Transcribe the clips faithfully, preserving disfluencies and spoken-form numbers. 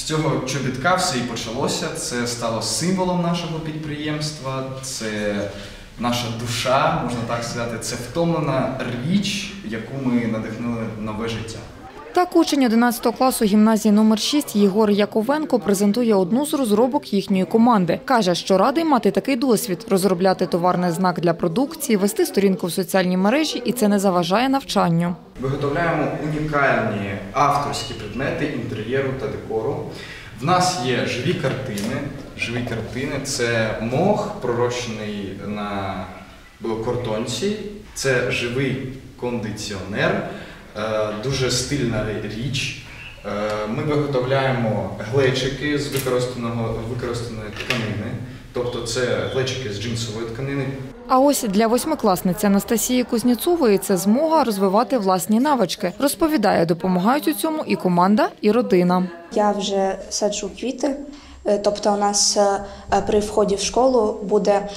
цього чобітка все і почалося. Це стало символом нашого підприємства, це наша душа, можна так сказати. Це втомлена річ, яку ми надихнули нове життя. Так, учень одинадцятого класу гімназії номер шість Єгор Яковенко презентує одну з розробок їхньої команди. Каже, що радий мати такий досвід – розробляти товарний знак для продукції, вести сторінку в соціальній мережі, і це не заважає навчанню. Виготовляємо унікальні авторські предмети інтер'єру та декору. В нас є живі картини. Живі картини – це мох, пророщений на картонці, це живий кондиціонер. Дуже стильна річ. Ми виготовляємо глечики з використаного, використаної тканини, тобто це глечики з джинсової тканини. А ось для восьмикласниці Анастасії Кузнєцової це змога розвивати власні навички. Розповідає, допомагають у цьому і команда, і родина. Я вже саджу квіти, тобто у нас при вході в школу буде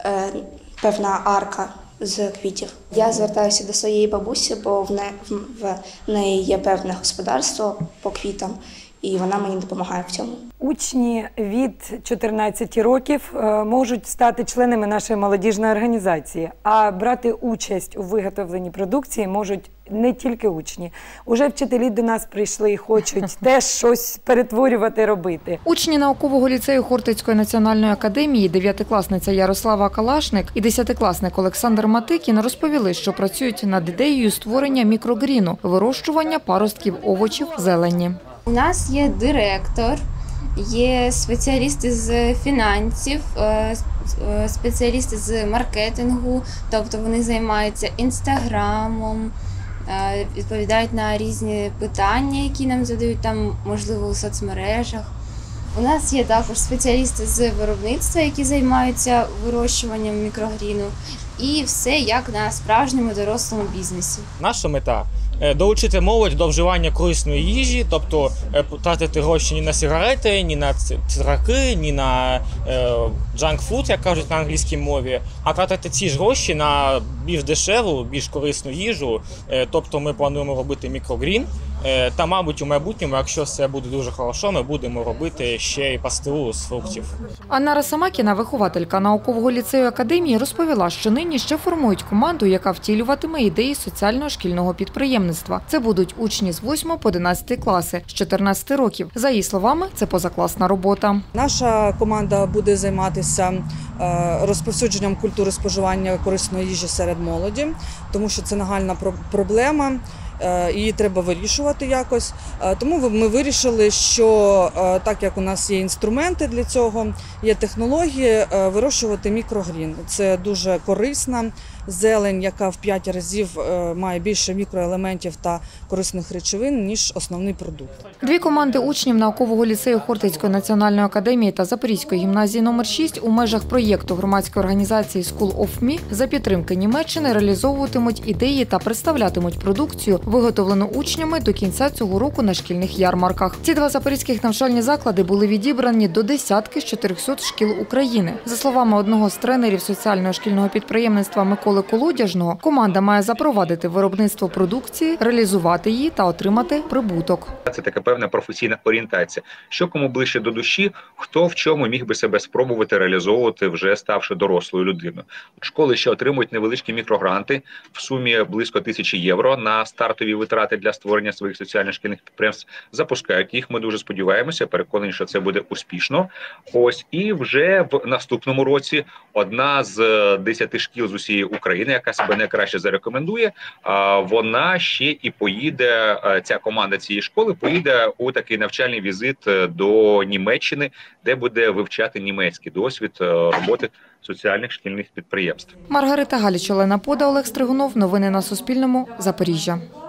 певна арка з квітів. Я звертаюся до своєї бабусі, бо в неї, в неї є певне господарство по квітам, і вона мені допомагає в цьому. Учні від чотирнадцяти років можуть стати членами нашої молодіжної організації, а брати участь у виготовленні продукції можуть не тільки учні. Уже вчителі до нас прийшли і хочуть теж щось перетворювати, робити. Учні наукового ліцею Хортицької національної академії, дев'ятикласниця Ярослава Калашник і десятикласник Олександр Матикін розповіли, що працюють над ідеєю створення мікрогріну – вирощування паростків овочів, зелені. У нас є директор, є спеціалісти з фінансів, спеціалісти з маркетингу, тобто вони займаються інстаграмом, відповідають на різні питання, які нам задають там, можливо, у соцмережах. У нас є також спеціалісти з виробництва, які займаються вирощуванням мікрогріну, і все як на справжньому дорослому бізнесі. Наша мета – долучити молодь до вживання корисної їжі, тобто тратити гроші ні на сигарети, ні на цигарки, ні на джанк-фуд, як кажуть на англійській мові, а тратити ці ж гроші на більш дешеву, більш корисну їжу. Тобто ми плануємо робити мікрогрін. Та, мабуть, у майбутньому, якщо все буде дуже хорошо, ми будемо робити ще й пастилу з фруктів. Анна Росомакіна, вихователька наукового ліцею академії, розповіла, що нині ще формують команду, яка втілюватиме ідеї соціального шкільного підприємництва. Це будуть учні з восьмого по одинадцятий класи, з чотирнадцяти років. За її словами, це позакласна робота. Наша команда буде займатися розповсюдженням культури споживання корисної їжі серед молоді, тому що це нагальна проблема. Її треба вирішувати якось. Тому ми вирішили, що так як у нас є інструменти для цього, є технології, вирощувати мікрогрін. Це дуже корисна зелень, яка в п'ять разів має більше мікроелементів та корисних речовин, ніж основний продукт. Дві команди учнів наукового ліцею Хортицької національної академії та Запорізької гімназії номер шість у межах проєкту громадської організації School of Me за підтримки Німеччини реалізовуватимуть ідеї та представлятимуть продукцію, виготовлену учнями до кінця цього року на шкільних ярмарках. Ці два запорізьких навчальні заклади були відібрані до десятки з чотирьохсот шкіл України. За словами одного з тренерів соціального шкільного підприємництва Миколи Колодяжного, команда має запровадити виробництво продукції, реалізувати її та отримати прибуток. Це така певна професійна орієнтація. Що кому ближче до душі, хто в чому міг би себе спробувати реалізовувати, вже ставши дорослою людиною. Школи ще отримують невеличкі мікрогранти в сумі близько тисячі євро на стартові витрати для створення своїх соціально-шкільних підприємств. Запускають їх, ми дуже сподіваємося, переконані, що це буде успішно. Ось, і вже в наступному році одна з десяти шкіл з усієї України, яка себе найкраще зарекомендує, вона ще і поїде, ця команда цієї школи поїде у такий навчальний візит до Німеччини, де буде вивчати німецький досвід роботи соціальних шкільних підприємств. Маргарита Галіч, Олена Пода, Олег Стригунов. Новини на Суспільному. Запоріжжя.